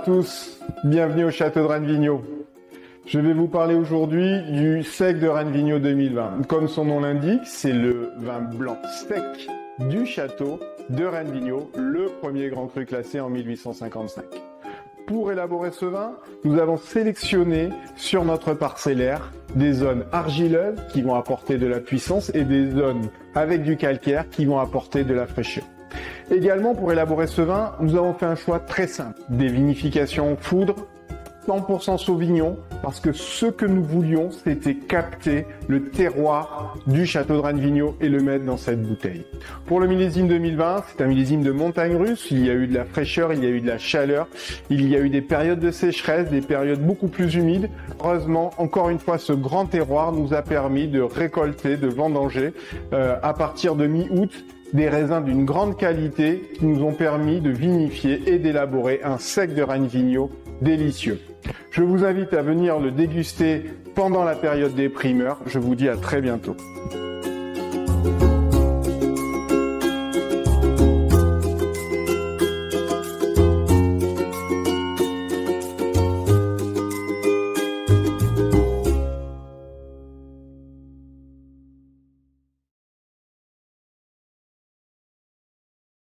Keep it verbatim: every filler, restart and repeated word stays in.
tous, bienvenue au Château de Rennes Vigneaud. Je vais vous parler aujourd'hui du sec de Rennes Vigneaud deux mille vingt. Comme son nom l'indique, c'est le vin blanc sec du château de Rennes Vigneaud, le premier grand cru classé en mille huit cent cinquante-cinq. Pour élaborer ce vin, nous avons sélectionné sur notre parcellaire des zones argileuses qui vont apporter de la puissance et des zones avec du calcaire qui vont apporter de la fraîcheur. Également, pour élaborer ce vin, nous avons fait un choix très simple. Des vinifications foudre, cent pour cent Sauvignon, parce que ce que nous voulions, c'était capter le terroir du château de Rennes Vigneaud et le mettre dans cette bouteille. Pour le millésime deux mille vingt, c'est un millésime de montagne russe. Il y a eu de la fraîcheur, il y a eu de la chaleur, il y a eu des périodes de sécheresse, des périodes beaucoup plus humides. Heureusement, encore une fois, ce grand terroir nous a permis de récolter, de vendanger euh, à partir de mi-août des raisins d'une grande qualité qui nous ont permis de vinifier et d'élaborer un sec de Rennes Vigneaud délicieux. Je vous invite à venir le déguster pendant la période des primeurs. Je vous dis à très bientôt.